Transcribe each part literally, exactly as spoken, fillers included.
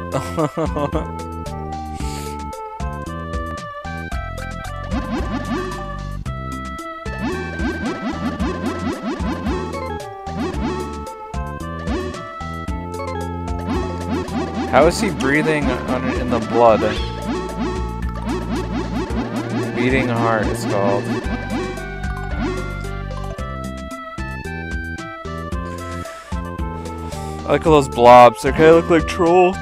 How is he breathing under, in the blood? Beating heart, it's called. I like all those blobs. They kind of look like trolls.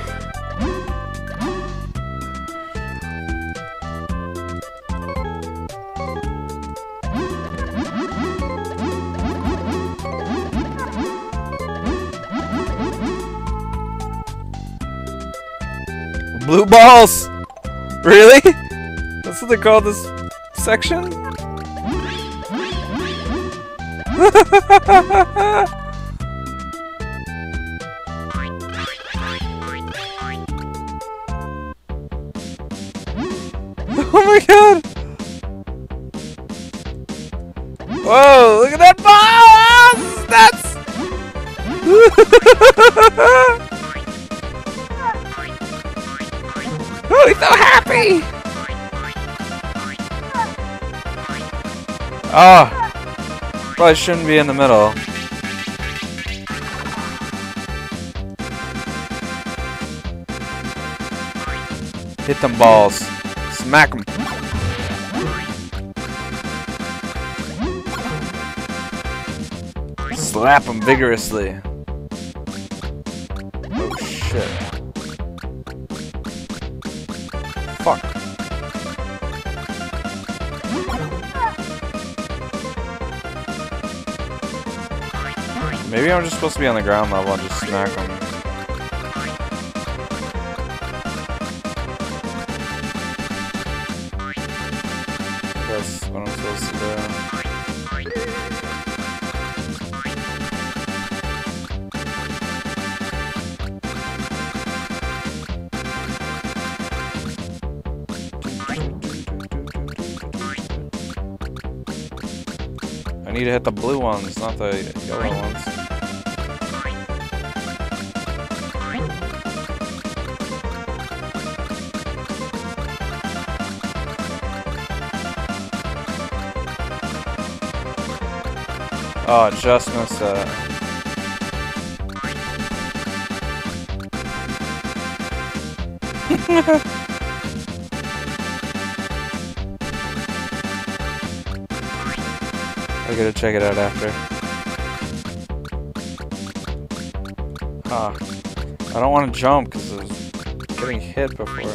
Blue balls! Really? That's what they call this section? Oh my god! Whoa, look at that ball! That's oh, he's so happy! Oh, probably shouldn't be in the middle. Hit them balls. Smack them. Slap them vigorously. Oh shit. Fuck. Maybe I'm just supposed to be on the ground level and just smack them. That's what I'm supposed to do. I need to hit the blue ones, not the yellow ones. Oh, just missed that. I gotta check it out after. Ah, I don't want to jump because I was getting hit before.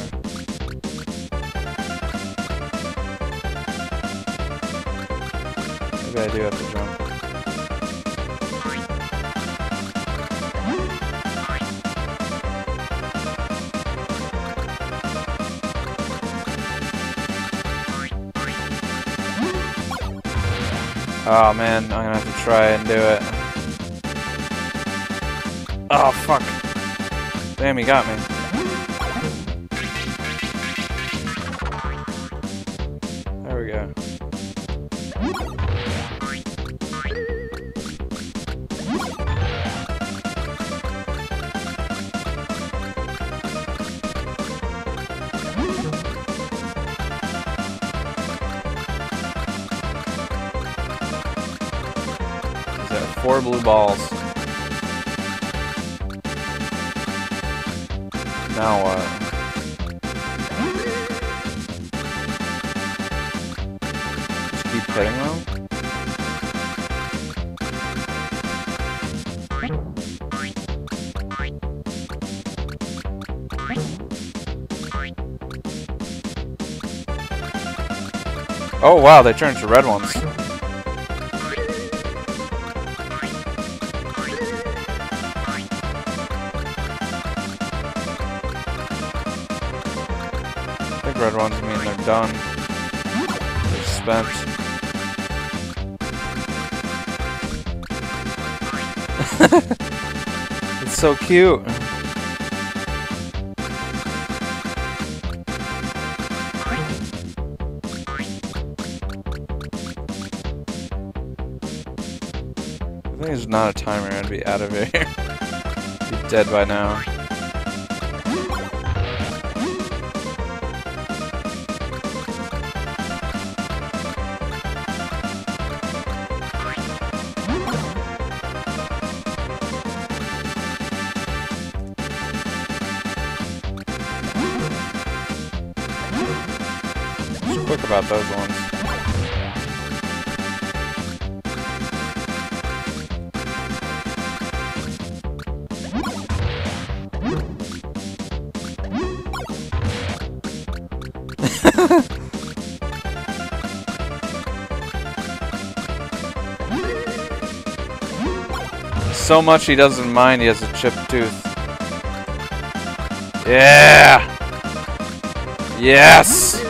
Maybe I do have to jump. Oh man, I'm gonna have to try and do it. Oh fuck. Damn, he got me. There we go. Four blue balls. Now what? Just keep hitting them? Oh wow, they turned to red ones. Red ones mean they're done. They're spent. It's so cute. I think there's not a timer. I'd be out of here. Be dead by now. quick about those ones. So much he doesn't mind he has a chipped tooth. Yeah! Yes!